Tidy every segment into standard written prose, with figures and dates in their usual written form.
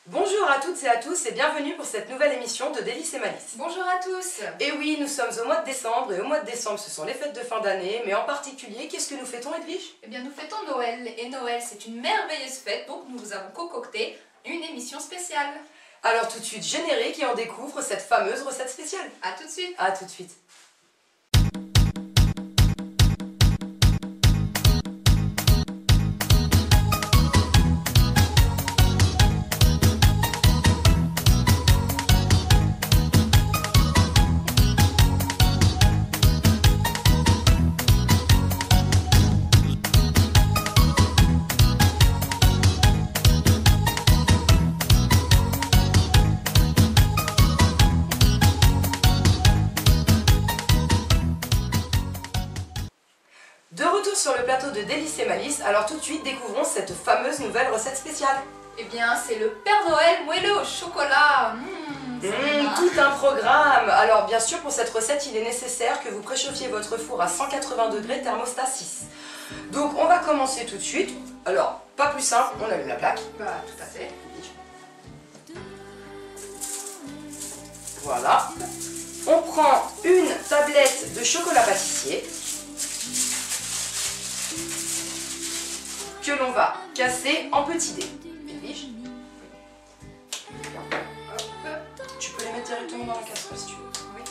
Bonjour à toutes et à tous et bienvenue pour cette nouvelle émission de Délices et Malices. Bonjour à tous. Et oui, nous sommes au mois de décembre et au mois de décembre ce sont les fêtes de fin d'année, mais en particulier, qu'est-ce que nous fêtons, Edwige? Eh bien nous fêtons Noël et Noël c'est une merveilleuse fête, donc nous vous avons concocté une émission spéciale. Alors tout de suite, générique et on découvre cette fameuse recette spéciale. A tout de suite. A tout de suite. De retour sur le plateau de Délices et Malices, alors tout de suite découvrons cette fameuse nouvelle recette spéciale. Eh bien c'est le Père Noël moelleux au chocolat. Tout un programme. Alors bien sûr pour cette recette il est nécessaire que vous préchauffiez votre four à 180 degrés thermostat 6. Donc on va commencer tout de suite. Alors pas plus simple, on allume la plaque. Bah tout à fait. Voilà. On prend une tablette de chocolat pâtissier que l'on va casser en petits dés. Edwige, tu peux les mettre directement dans la casserole si tu veux. Oui,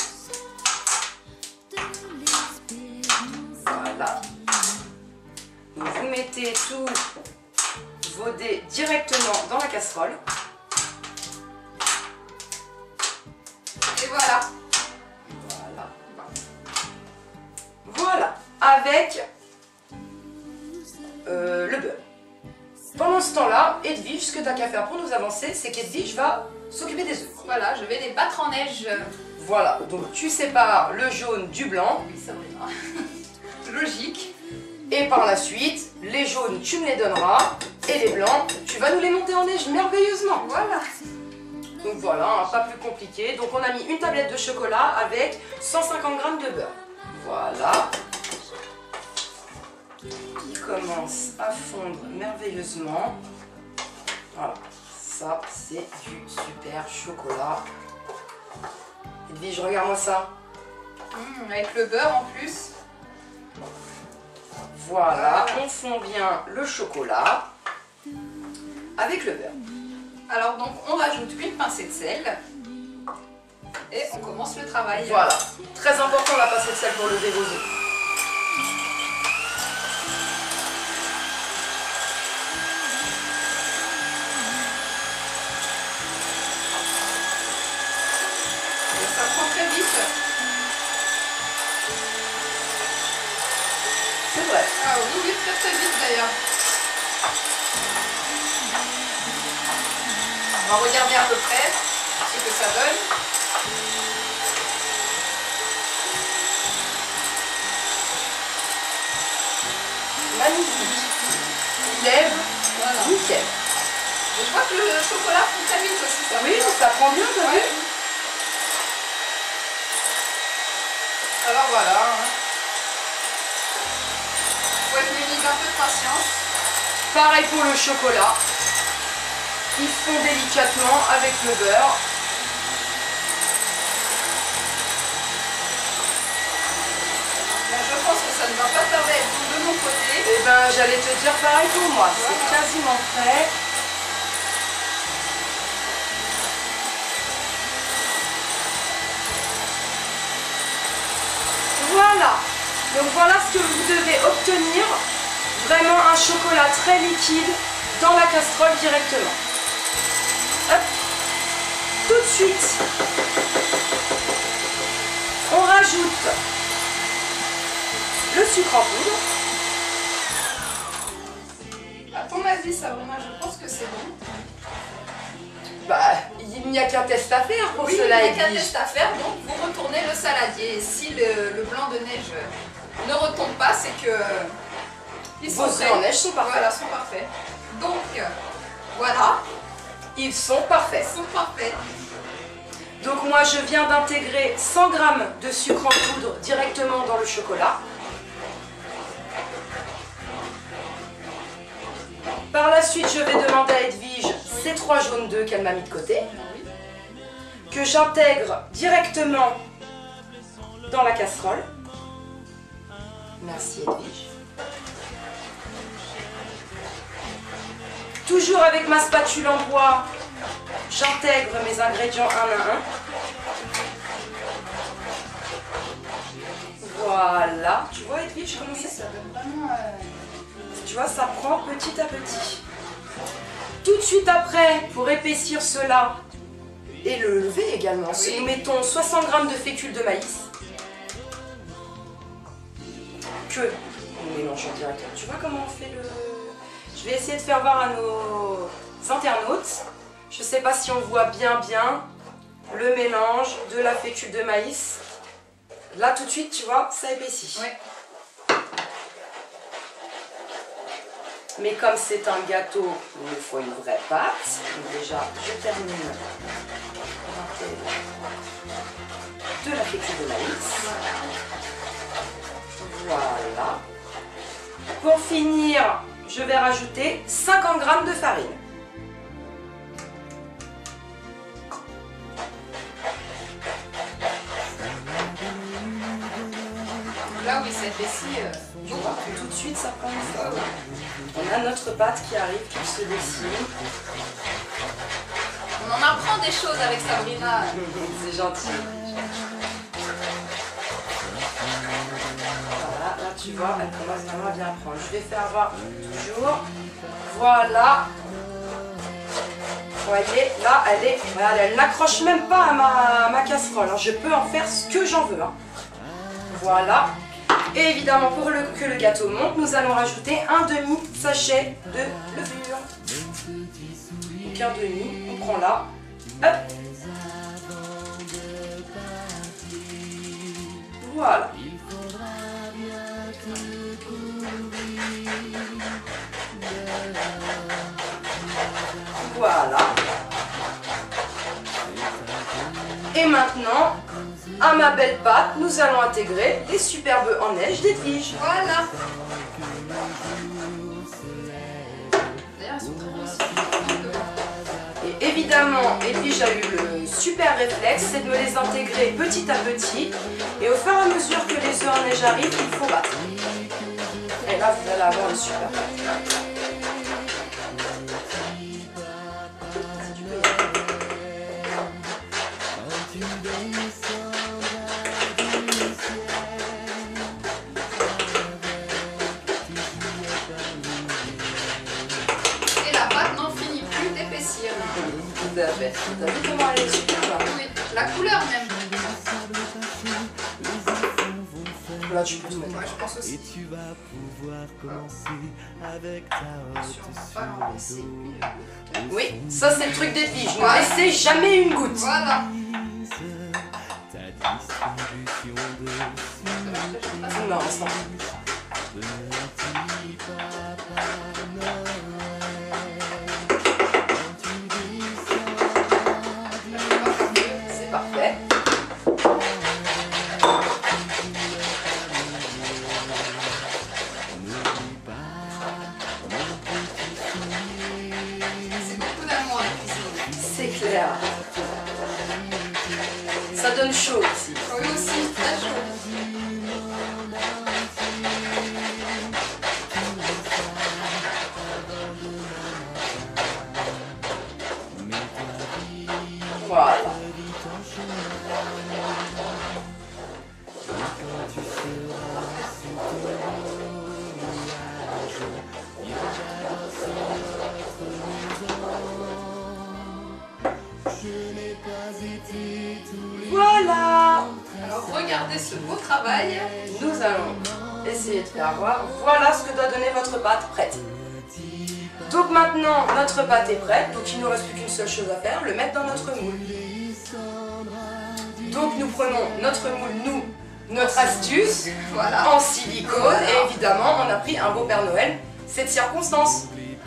et Voilà. Donc vous mettez tous vos dés directement dans la casserole. Et voilà. Voilà. Voilà. Avec le beurre. Pendant ce temps-là, Edwige, ce que tu n'as qu'à faire pour nous avancer, c'est qu'Edwige va s'occuper des œufs. Voilà, je vais les battre en neige. Voilà, donc tu sépares le jaune du blanc. Oui, ça va. Logique. Et par la suite, les jaunes, tu me les donneras. Et les blancs, tu vas nous les monter en neige merveilleusement. Voilà. Donc voilà, hein, pas plus compliqué. Donc on a mis une tablette de chocolat avec 150 g de beurre. Voilà. Qui commence à fondre merveilleusement. Voilà, ça c'est du super chocolat. Edwige, regarde-moi ça. Avec le beurre en plus. Voilà, on fond bien le chocolat avec le beurre. Alors donc on rajoute une pincée de sel et on commence le travail. Voilà, très important la pincée de sel pour lever vos œufs. Ça prend très vite. C'est vrai. Ah oui, oui, très vite d'ailleurs. On va regarder à peu près ce que ça donne. Magnifique. Il lève, Voilà. nickel. Et je vois que le chocolat fond très vite aussi. Ça Oui, ça prend bien, t'as vu? Alors voilà. Faut être muni d'un peu de patience. Pareil pour le chocolat. Il fond délicatement avec le beurre. Bon, je pense que ça ne va pas tarder à être bon de mon côté. Et ben j'allais te dire pareil pour moi. C'est quasiment prêt. Voilà. Donc voilà ce que vous devez obtenir. Vraiment un chocolat très liquide dans la casserole directement. Hop. Tout de suite, on rajoute le sucre en poudre. À ton avis, Sabrina, je pense que c'est bon. Bah, il n'y a qu'un test à faire pour Oui, cela, il n'y a qu'un Edwige. test à faire, donc vous retournez le saladier. Et si le blanc de neige ne retombe pas, c'est que ils sont Vos œufs en neige sont parfaits. Voilà, sont parfaits. Donc, voilà, Ils sont parfaits. ils sont parfaits. Donc moi je viens d'intégrer 100 g de sucre en poudre directement dans le chocolat. Par la suite, je vais demander à Edwige ces 3 jaunes d'œufs qu'elle m'a mis de côté, que j'intègre directement dans la casserole. Merci Edwige. Toujours avec ma spatule en bois, j'intègre mes ingrédients un à un. Voilà. Tu vois Edwige comment c'est? Ça donne vraiment... Tu vois, ça prend petit à petit. Tout de suite après, pour épaissir cela et le lever également, Oui. nous mettons 60 g de fécule de maïs que nous mélangeons directement. Tu vois comment on fait le... Je vais essayer de faire voir à nos internautes. Je ne sais pas si on voit bien le mélange de la fécule de maïs. Là tout de suite, tu vois, ça épaissit. Ouais. Mais comme c'est un gâteau, il nous faut une vraie pâte. Donc déjà, je termine de la fécule de maïs. Voilà. Pour finir, je vais rajouter 50 g de farine. Là où il s'épaissit, Tu vois, tout de suite, ça prend une forme. On a notre pâte qui arrive, qui se dessine. on en apprend des choses avec Sabrina. C'est gentil. Voilà, là tu vois, elle commence vraiment à bien prendre. Je vais faire voir toujours. Voilà. Vous voyez, là elle est, regarde, elle n'accroche même pas à ma casserole. Hein. Je peux en faire ce que j'en veux. Hein. Voilà. Et évidemment, pour que le gâteau monte, nous allons rajouter un demi-sachet de levure. Donc un demi, on prend là. Hop. Voilà. Voilà. Et maintenant, à ma belle pâte, nous allons intégrer les superbes œufs en neige d'Edwige. Voilà. D'ailleurs, elles sont très belles aussi. Et évidemment, Edwige a eu le super réflexe, c'est de me les intégrer petit à petit. Et au fur et à mesure que les œufs en neige arrivent, il faut battre. Et là, vous allez avoir une super pâte. Et la pâte n'en finit plus d'épaissir. Tout à fait. T'as vu comment elle est super là? Oui, la couleur même. Là, tu peux tout mettre. Moi, je pense aussi. Tu vas pouvoir commencer avec ta Attention, on va pas en laisser. Oui, ça c'est le truc d'Edwige. Ne Voilà. laissez jamais une goutte. Voilà. ta distribution de Non, ça. C'est parfait. C'est beaucoup d'amour la cuisine. C'est clair. Ça donne chaud aussi. Oui aussi, très chaud. Voilà. Voilà. Alors regardez ce beau travail. Nous allons essayer de faire voir. Voilà ce que doit donner votre pâte prête. Donc maintenant, notre pâte est prête. Donc il ne nous reste plus qu'une seule chose à faire, le mettre dans notre moule. Donc nous prenons notre moule, notre astuce, Voilà. en silicone. Voilà. Et évidemment, on a pris un beau Père Noël, cette circonstance.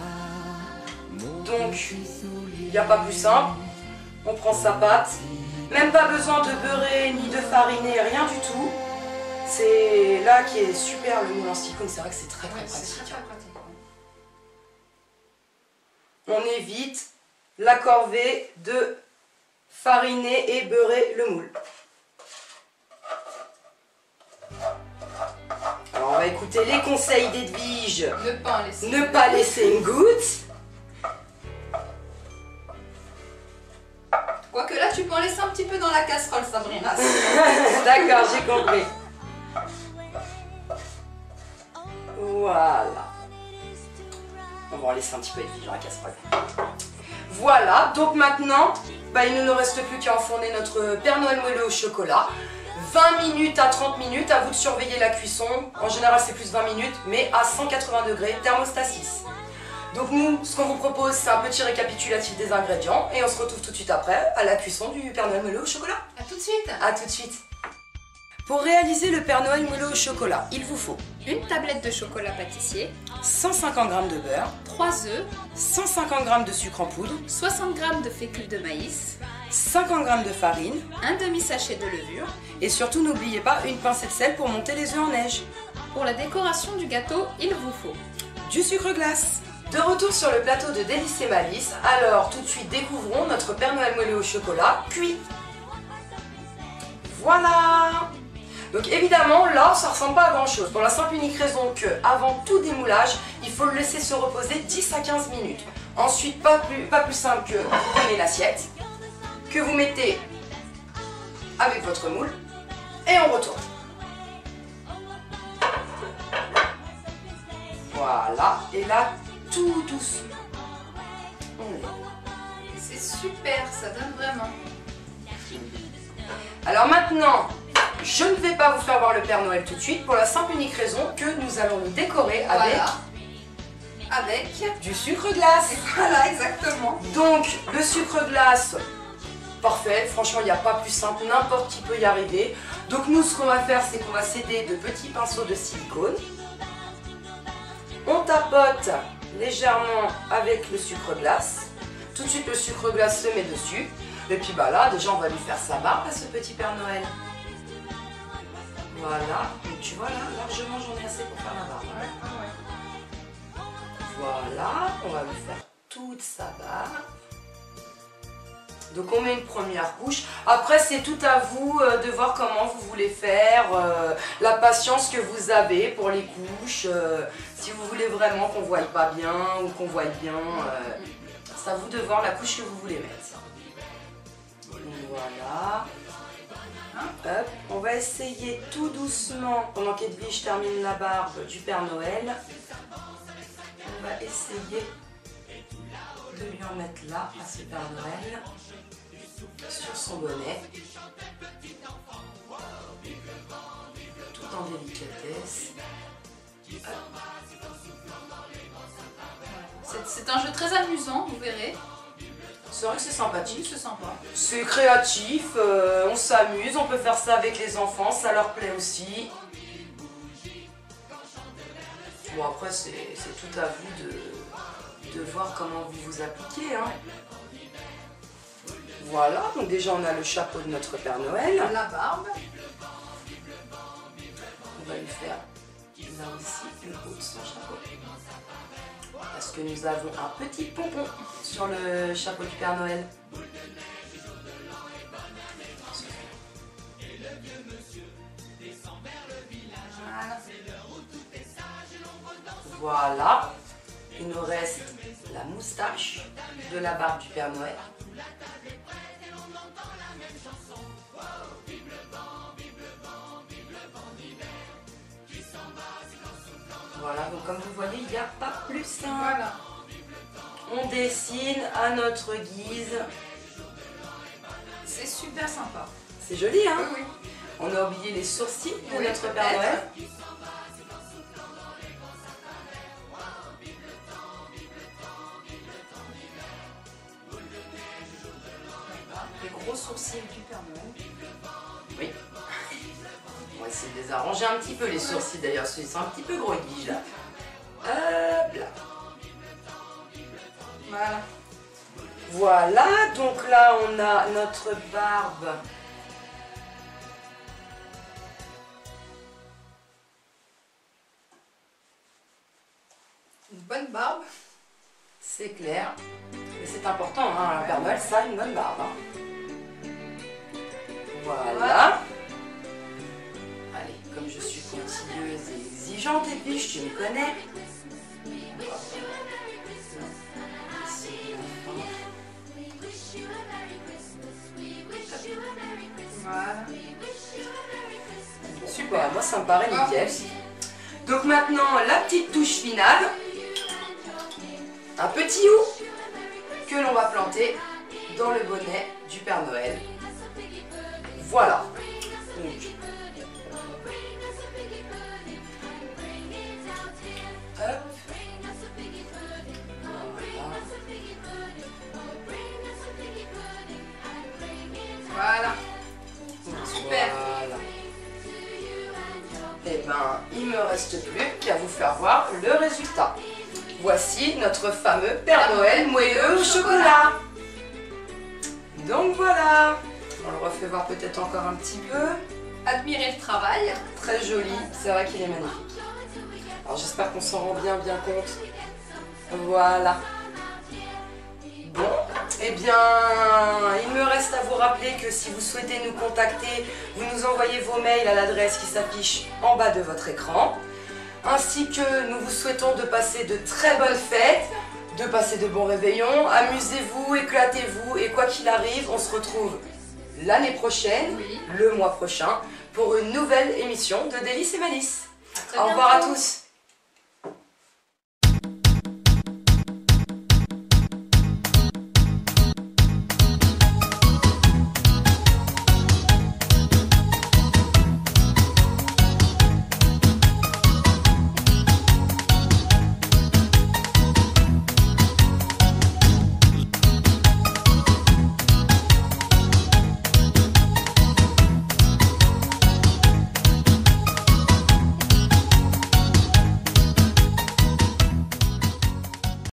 Donc, il n'y a pas plus simple. On prend sa pâte. Même pas besoin de beurrer ni de fariner, rien du tout. C'est là qui est super le moule en silicone. C'est vrai que c'est très Ouais, c'est pratique. très pratique. on évite la corvée de fariner et beurrer le moule. Alors on va écouter les conseils d'Edwige. Ne pas laisser une goutte. Quoique là, tu peux en laisser un petit peu dans la casserole, Sabrina. D'accord, j'ai compris. Voilà. On va en laisser un petit peu Edwige dans la casserole. Voilà, donc maintenant, il ne nous reste plus qu'à enfourner notre Père Noël moelleux au chocolat. 20 minutes à 30 minutes, à vous de surveiller la cuisson. En général, c'est plus 20 minutes, mais à 180 degrés, thermostat 6. Donc nous, ce qu'on vous propose, c'est un petit récapitulatif des ingrédients. Et on se retrouve tout de suite après à la cuisson du Père Noël moelleux au chocolat. A tout de suite. A tout de suite. Pour réaliser le Père Noël moelleux au chocolat, il vous faut une tablette de chocolat pâtissier, 150 g de beurre, 3 œufs, 150 g de sucre en poudre, 60 g de fécule de maïs, 50 g de farine, un demi-sachet de levure. Et surtout, n'oubliez pas une pincée de sel pour monter les œufs en neige. Pour la décoration du gâteau, il vous faut du sucre glace. De retour sur le plateau de Délices et Malice, alors tout de suite découvrons notre Père Noël moelleux au chocolat cuit. Voilà. Donc évidemment, là, ça ressemble pas à grand chose. Pour la simple et unique raison que, avant tout démoulage, il faut le laisser se reposer 10 à 15 minutes. Ensuite, pas plus simple que vous prenez l'assiette, que vous mettez avec votre moule, et on retourne. Voilà, et là, tout doucement. C'est super, ça donne vraiment. Alors maintenant, je ne vais pas vous faire voir le Père Noël tout de suite, pour la simple et unique raison que nous allons le décorer avec du sucre glace. Voilà, exactement. Donc, le sucre glace, parfait, franchement, il n'y a pas plus simple, n'importe qui peut y arriver. Donc nous, ce qu'on va faire, c'est qu'on va s'aider de petits pinceaux de silicone. On tapote légèrement avec le sucre glace. Tout de suite, le sucre glace se met dessus. Et puis là, déjà, on va lui faire sa barbe à ce petit Père Noël. Voilà, donc tu vois là, largement, j'en ai assez pour faire la barbe. Voilà, on va lui faire toute sa barbe. Donc on met une première couche. Après, c'est tout à vous de voir comment vous voulez faire, la patience que vous avez pour les couches. Si vous voulez vraiment qu'on ne voie pas bien ou qu'on voie bien, c'est à vous de voir la couche que vous voulez mettre. Voilà. Hop, on va essayer tout doucement, pendant qu'Edwige termine la barbe du Père Noël, on va essayer de lui en mettre là, à ce Père Noël, sur son bonnet, tout en délicatesse. C'est un jeu très amusant, vous verrez. C'est vrai que c'est sympathique, c'est sympa. C'est créatif, on s'amuse, on peut faire ça avec les enfants, ça leur plaît aussi. Bon après c'est tout à vous de voir comment vous vous appliquez. Hein. Voilà, donc déjà on a le chapeau de notre Père Noël. La barbe. On va lui faire là aussi le haut de son chapeau. Parce que nous avons un petit pompon sur le chapeau du Père Noël. Voilà. Il nous reste la moustache de la barbe du Père Noël. Voilà, donc comme vous voyez, il n'y a pas plus simple. Voilà. On dessine à notre guise. C'est super sympa. C'est joli, hein? Oui. On a oublié les sourcils de Oui, notre Père Noël. Les gros sourcils du Père Noël. Oui. On va essayer de les arranger un petit peu, les sourcils d'ailleurs, ils sont un petit peu gros, Edwige, là. Hop là. Voilà. Voilà, donc là on a notre barbe. Une bonne barbe. C'est clair. Mais c'est important, hein, un Père Noël, ça a une bonne barbe. Hein. Voilà. Allez, comme je suis pointilleuse et exigeante, et puis tu me connais. Voilà. Super, moi ça me paraît nickel. Donc maintenant, la petite touche finale. Un petit hou que l'on va planter dans le bonnet du Père Noël. Voilà. Donc, hop. Voilà. Super. Voilà. Et ben, il me reste plus qu'à vous faire voir le résultat. Voici notre fameux Père Noël moelleux au chocolat. Donc voilà. On le refait voir peut-être encore un petit peu. Admirez le travail. Très joli, c'est vrai qu'il est magnifique. Alors j'espère qu'on s'en rend bien compte. Voilà. Bon, eh bien, il me reste à vous rappeler que si vous souhaitez nous contacter, vous nous envoyez vos mails à l'adresse qui s'affiche en bas de votre écran. Ainsi que nous vous souhaitons de passer de très bonnes fêtes, de passer de bons réveillons. Amusez-vous, éclatez-vous et quoi qu'il arrive, on se retrouve l'année prochaine, Oui. le mois prochain, pour une nouvelle émission de Délices et Malices. À très Au revoir à bientôt. tous.